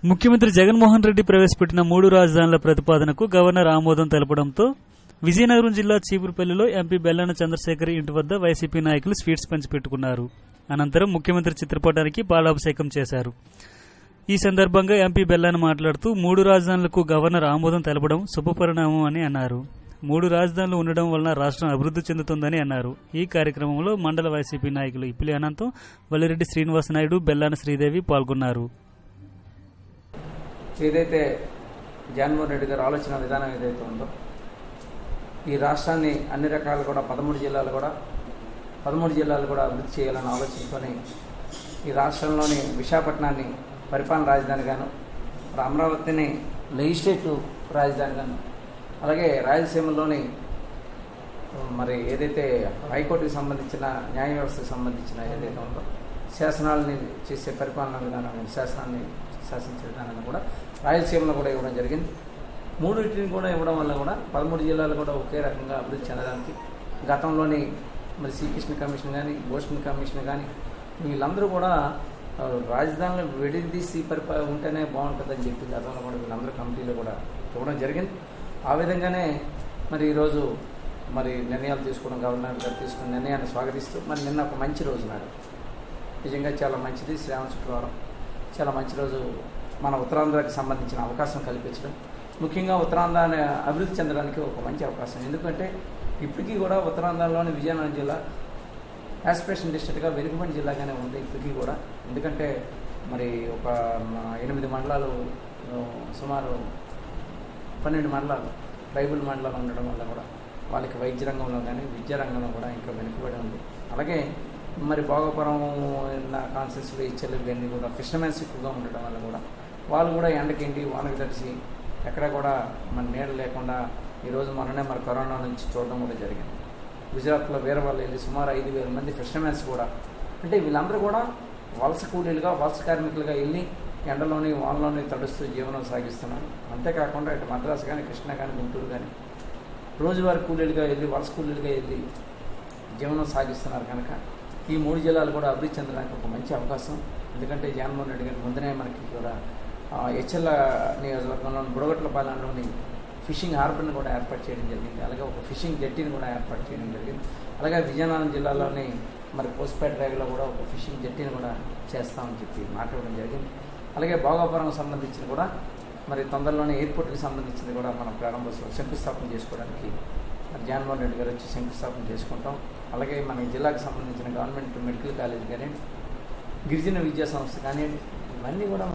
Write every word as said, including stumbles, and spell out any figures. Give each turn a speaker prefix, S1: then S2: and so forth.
S1: ముఖ్యమంత్రి జగన్మోహన్ రెడ్డి ప్రవేశపెట్టిన మూడు రాజధానుల ప్రతిపాదనకు గవర్నర్ ఆమోదం తెలపడంతో విజయనగరం జిల్లా చీపురుపల్లిలో ఎంపీ బెల్లాన చంద్రశేఖర్ ఇంటి వద్ద వైసీపీ నాయకులు స్వీట్స్ పంచిపెట్టుకున్నారు. అనంతరం ముఖ్యమంత్రి చిత్రపటానికి పాలాభిషేకం చేశారు. ఈ సందర్భంగా ఎంపీ బెల్లాన మాట్లాడుతూ మూడు రాజధానులకు గవర్నర్ ఆమోదం తెలపడం శుభపరిణామం అని అన్నారు. మూడు రాజధానులు ఉండడం వలన రాష్ట్రం అభివృద్ధి చెందుతుందని అన్నారు. ఈ కార్యక్రమంలో మండల వైసీపీ నాయకులు ఇప్పిలి అనంతం, వల్లిరెడ్డి శ్రీనివాసనాయుడు, బెల్లాన శ్రీదేవి పాల్గొన్నారు.
S2: ఏదైతే జగన్మోహన్ రెడ్డి గారి ఆలోచన విధానం ఏదైతే ఉందో ఈ రాష్ట్రాన్ని అన్ని రకాలు కూడా పదమూడు జిల్లాలు కూడా పదమూడు జిల్లాలు కూడా అభివృద్ధి చేయాలని ఆలోచించుకొని ఈ రాష్ట్రంలోని విశాఖపట్నాన్ని పరిపాలన రాజధానిగాను, అమరావతిని లెజిస్లేటివ్ రాజధానిగాను, అలాగే రాయలసీమలోని మరి ఏదైతే హైకోర్టుకి సంబంధించిన న్యాయ వ్యవస్థకు సంబంధించిన ఏదైతే ఉందో శాసనాలని చేసే పరిపాలన విధానం, శాసనాన్ని శాసించే విధానాన్ని కూడా రాయలసీమలో కూడా ఇవ్వడం జరిగింది. మూడింటిని కూడా ఇవ్వడం వల్ల కూడా పదమూడు జిల్లాలు కూడా ఒకే రకంగా అభివృద్ధి చెందడానికి గతంలోని మరి శ్రీకృష్ణ కమిషన్ కానీ, భూషణ్ కమిషన్ కానీ వీళ్ళందరూ కూడా రాజధానిలో విడదీసి పరిపా ఉంటేనే బాగుంటుందని చెప్పి గతంలో కూడా వీళ్ళందరూ కమిటీలో కూడా ఇవ్వడం జరిగింది. ఆ విధంగానే మరి ఈరోజు మరి నిర్ణయాలు తీసుకోవడం, గవర్నర్ గారు తీసుకున్న నిర్ణయాన్ని స్వాగతిస్తూ మరి నిన్న ఒక మంచి రోజు నాడు, నిజంగా చాలా మంచిది, శ్రావణ శుక్రవారం చాలా మంచి రోజు, మన ఉత్తరాంధ్రకి సంబంధించిన అవకాశం కల్పించడం, ముఖ్యంగా ఉత్తరాంధ్రాన్ని అభివృద్ధి చెందడానికి ఒక మంచి అవకాశం. ఎందుకంటే ఇప్పటికీ కూడా ఉత్తరాంధ్రలోని విజయనగరం జిల్లా యాస్పిరేషన్ డిస్ట్రిక్ట్గా వెనుకబడి జిల్లాగానే ఉంది ఇప్పటికీ కూడా. ఎందుకంటే మరి ఒక ఎనిమిది మండలాలు, సుమారు పన్నెండు మండలాలు ట్రైబల్ మండలాలు ఉండడం వల్ల కూడా వాళ్ళకి వైద్య రంగంలో కానీ విద్యా రంగంలో కూడా ఇంకా వెనుకబడి ఉంది. అలాగే మరి భోగపురం కాన్సెన్స్లో ఇచ్చేలు ఇవన్నీ కూడా ఫిషర్మెన్స్ ఎక్కువగా ఉండటం వల్ల కూడా వాళ్ళు కూడా ఎండకిండి వానకి తడిసి ఎక్కడ కూడా మన నీడ లేకుండా ఈరోజు మననే మరి కరోనా నుంచి చూడడం కూడా జరిగింది. గుజరాత్లో వేరే వాళ్ళు వెళ్ళి సుమారు ఐదు వేల మంది ఫిషర్మెన్స్ కూడా, అంటే వీళ్ళందరూ కూడా వలస కూలీలుగా, వలస కార్మికులుగా వెళ్ళి ఎండలోని వానలోని తడుస్తూ జీవనం సాగిస్తున్నారు. అంతేకాకుండా ఇటు మద్రాసు కానీ, కృష్ణా కానీ, గుంటూరు కానీ రోజువారీ కూలీలుగా వెళ్ళి, వలస కూలీలుగా వెళ్ళి జీవనం సాగిస్తున్నారు. కనుక ఈ మూడు జిల్లాలు కూడా అభివృద్ధి చెందడానికి ఒక మంచి అవకాశం. ఎందుకంటే జగన్మోహన్ రెడ్డి గారి ముందునే మనకి కూడా హెచ్ఎల్ నియోజకవర్గంలోని బుడగట్లపాలెంలోని ఫిషింగ్ హార్బర్ని కూడా ఏర్పాటు చేయడం జరిగింది. అలాగే ఒక ఫిషింగ్ జెట్టీని కూడా ఏర్పాటు చేయడం జరిగింది. అలాగే విజయనగరం జిల్లాలోని మరి పోస్ట్పేట రేగలో కూడా ఒక ఫిషింగ్ జెట్టీని కూడా చేస్తామని చెప్పి మాట్లాడడం జరిగింది. అలాగే భోగాపురం సంబంధించిన కూడా మరి తొందరలోనే ఎయిర్పోర్ట్కి సంబంధించింది కూడా మనం ప్రారంభోత్సవం శంకుస్థాపన చేసుకోవడానికి మరి జగన్మోహన్ రెడ్డి గారు వచ్చి శంకుస్థాపన చేసుకుంటాం. అలాగే మన జిల్లాకు సంబంధించిన గవర్నమెంట్ మెడికల్ కాలేజ్ కానీ, గిరిజన విద్యా సంస్థ కానీ ఇవన్నీ కూడా